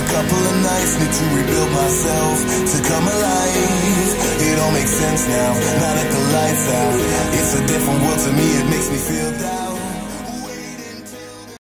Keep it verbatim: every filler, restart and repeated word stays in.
couple of nights, need to rebuild myself to come alive. It all makes sense now, now that the lights out. It's a different world to me, it makes me feel down.